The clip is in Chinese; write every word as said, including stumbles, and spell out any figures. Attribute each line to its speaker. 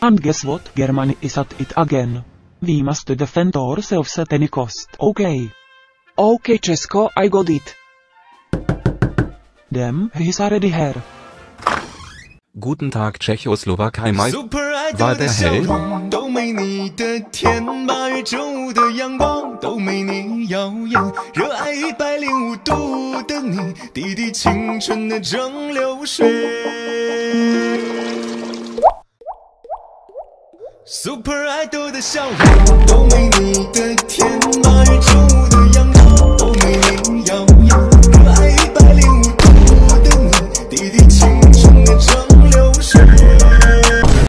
Speaker 1: And guess what? Germany is at it again. We must defend ourselves at any cost. Okay.
Speaker 2: Okay, Česko, I got it.
Speaker 1: Damn, he's already here.
Speaker 3: Guten Tag Tschechoslowakei Mai. War der hell?
Speaker 4: 都没你的甜，八月正午的阳光都没你耀眼，热爱一百零五度的你，滴滴青春的蒸馏水。Super Idol 的笑容都没你的甜。